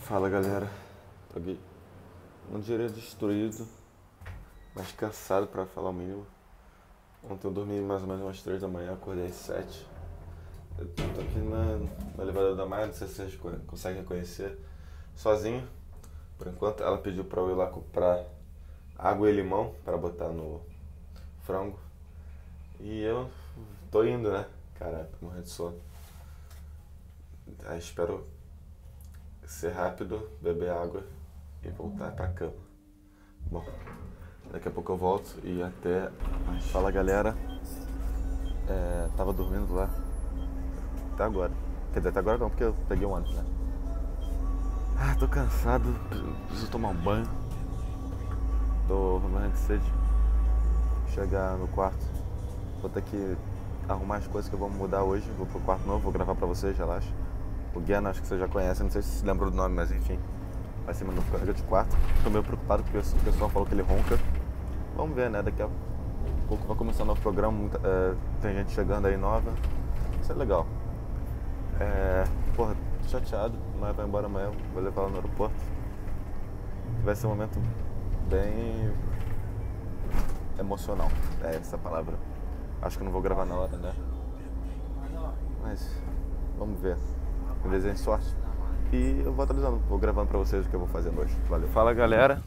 Fala galera, tô aqui um dia destruído, mas cansado pra falar o mínimo. Ontem eu dormi mais ou menos umas 3 da manhã, acordei às 7. Eu tô aqui na elevador da Maia, não sei se vocês conseguem reconhecer, sozinho. Por enquanto ela pediu pra eu ir lá comprar água e limão pra botar no frango. E eu tô indo, né? Caraca, tô morrendo de sono. Aí espero ser rápido, beber água e voltar pra cama. Bom, daqui a pouco eu volto e até mais. Fala galera, tava dormindo lá até agora. Quer dizer, até agora não, porque eu peguei um ônibus, né? Tô cansado, preciso tomar um banho. Tô morrendo de sede. Chegar no quarto, vou ter que arrumar as coisas que eu vou mudar hoje. Vou pro quarto novo, vou gravar pra vocês, relaxa. O Guiana, acho que vocês já conhecem, não sei se lembram do nome, mas enfim. Vai ser meu novo colega de quarto. Tô meio preocupado porque o pessoal falou que ele ronca. Vamos ver, né? Daqui a pouco vai começar um novo programa, tem gente chegando aí nova. Isso é legal. Porra, tô chateado, mas vai embora amanhã, vou levar ela no aeroporto. Vai ser um momento bem emocional, é essa a palavra. Acho que eu não vou gravar na hora, né? Mas vamos ver. Eu desejo sorte. E eu vou atualizando, vou gravando pra vocês o que eu vou fazer hoje. Valeu. Fala galera.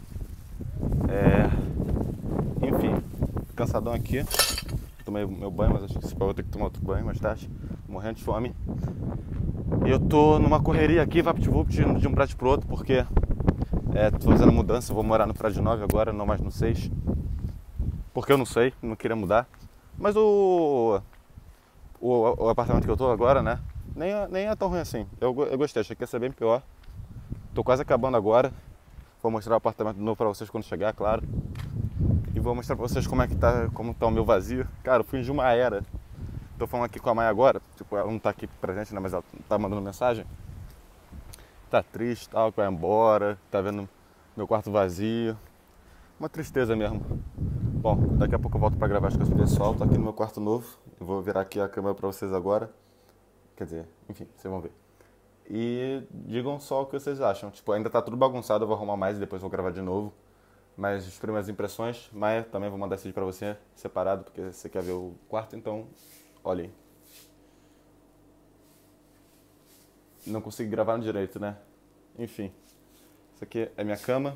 Enfim, cansadão aqui. Tomei meu banho, mas acho que eu vou ter que tomar outro banho mais tarde. Morrendo de fome. E eu tô numa correria aqui, vapt-vupt, de um prédio pro outro, porque tô fazendo mudança. Eu vou morar no prédio 9 agora, não mais no 6. Porque eu não sei, não queria mudar. Mas o apartamento que eu tô agora, né? Nem é tão ruim assim. Eu gostei, achei que ia ser bem pior. Tô quase acabando agora. Vou mostrar o apartamento novo pra vocês quando chegar, claro. E vou mostrar pra vocês como tá o meu vazio. Cara, eu fui de uma era. Tô falando aqui com a Maia agora. Tipo, ela não tá aqui presente, né? Mas ela tá mandando mensagem. Tá triste, tal, que vai embora. Tá vendo meu quarto vazio. Uma tristeza mesmo. Bom, daqui a pouco eu volto pra gravar as coisas pro pessoal. Tô aqui no meu quarto novo. Eu vou virar aqui a câmera pra vocês agora. Quer dizer, enfim, vocês vão ver. E digam só o que vocês acham. Tipo, ainda tá tudo bagunçado, eu vou arrumar mais e depois vou gravar de novo. Mas as primeiras impressões, Maia, também vou mandar esse vídeo pra você, separado, porque você quer ver o quarto, então olha aí. Não consigo gravar no direito, né? Enfim, isso aqui é minha cama.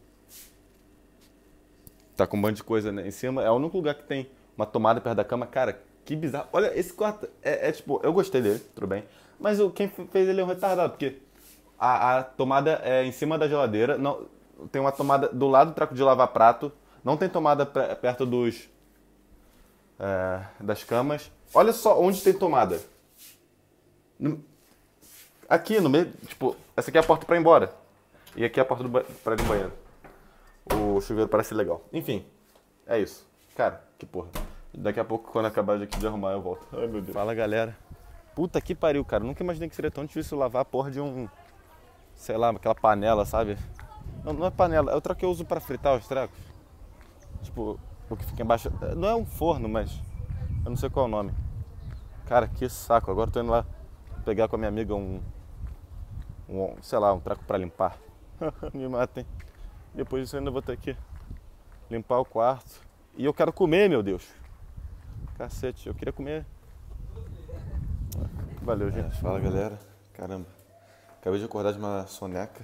Tá com um monte de coisa, né, em cima. É o único lugar que tem uma tomada perto da cama. Cara, que bizarro. Olha, esse quarto tipo, eu gostei dele, tudo bem. Mas quem fez ele é um retardado, porque a tomada é em cima da geladeira. Não, tem uma tomada do lado do treco de lavar prato. Não tem tomada perto das camas. Olha só onde tem tomada. Aqui no meio, tipo, essa aqui é a porta pra ir embora. E aqui é a porta pra ir no banheiro. O chuveiro parece legal. Enfim, é isso. Cara, que porra. Daqui a pouco, quando acabar aqui de arrumar, eu volto. Ai, meu Deus. Fala, galera. Puta que pariu, cara. Nunca imaginei que seria tão difícil lavar a porra de sei lá, aquela panela, sabe? Não é panela, é o troço que eu uso pra fritar os trecos. Tipo, o que fica embaixo. Não é um forno, mas eu não sei qual é o nome. Cara, que saco. Agora eu tô indo lá pegar com a minha amiga sei lá, um treco pra limpar. Me matem. Depois disso eu ainda vou ter que limpar o quarto. E eu quero comer, meu Deus. Cacete, eu queria comer. Valeu, gente. Fala, galera. Caramba. Acabei de acordar de uma soneca.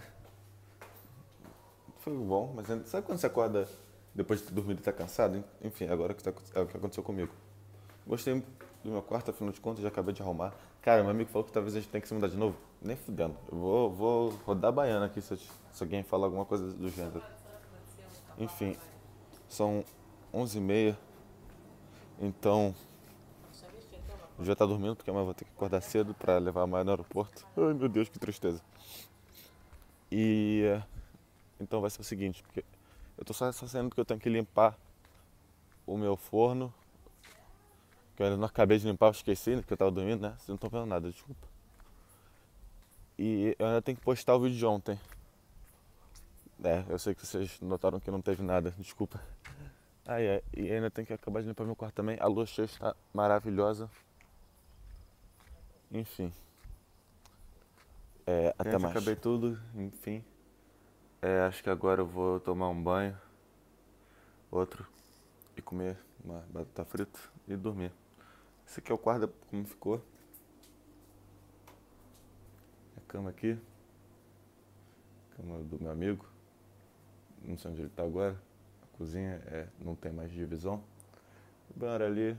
Foi bom, mas sabe quando você acorda depois de ter dormido e tá cansado? Enfim, agora é o que aconteceu comigo. Gostei do meu quarto, afinal de contas, já acabei de arrumar. Cara, meu amigo falou que talvez a gente tenha que se mudar de novo. Nem fudendo. Eu vou rodar a baiana aqui se alguém falar alguma coisa do gênero. Enfim, são 11h30. Então, eu já tá dormindo porque amanhã eu vou ter que acordar cedo pra levar a Maia no aeroporto. Ai, meu Deus, que tristeza. E então vai ser o seguinte, porque eu tô só saindo porque eu tenho que limpar o meu forno. Que eu ainda não acabei de limpar, eu esqueci, porque eu tava dormindo, né? Vocês não estão vendo nada, desculpa. E eu ainda tenho que postar o vídeo de ontem. Eu sei que vocês notaram que não teve nada, desculpa. E ainda tenho que acabar de limpar meu quarto também. A lua cheia está maravilhosa. Enfim. Até mais. Acabei tudo, enfim. Acho que agora eu vou tomar um banho, outro, e comer uma batata frita e dormir. Esse aqui é o quarto, como ficou. A cama aqui, cama do meu amigo. Não sei onde ele tá agora. A cozinha não tem mais divisão. O banheiro ali,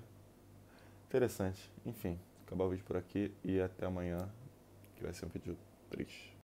interessante. Enfim, acabar o vídeo por aqui e até amanhã, que vai ser um vídeo triste.